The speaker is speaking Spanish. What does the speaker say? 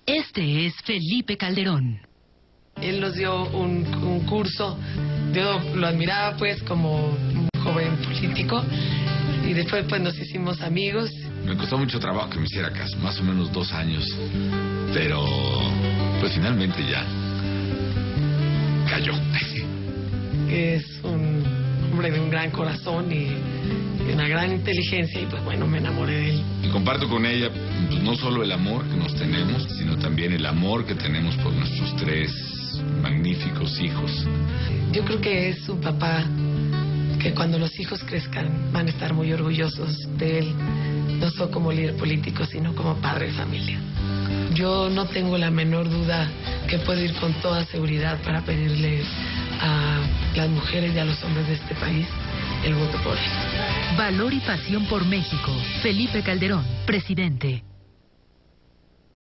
Este es Felipe Calderón. Él nos dio un curso, yo lo admiraba pues como un joven político y después pues nos hicimos amigos. Me costó mucho trabajo que me hiciera caso, más o menos 2 años, pero pues finalmente ya cayó. Es un hombre de un gran corazón y de una gran inteligencia y pues bueno, me enamoré de él. Y comparto con ella pues, no solo el amor que nos tenemos, sino también el amor que tenemos por nuestros 3 magníficos hijos. Yo creo que es un papá que cuando los hijos crezcan van a estar muy orgullosos de él, no solo como líder político, sino como padre de familia. Yo no tengo la menor duda que puedo ir con toda seguridad para pedirle a las mujeres y a los hombres de este país el voto por él. Valor y pasión por México. Felipe Calderón, presidente.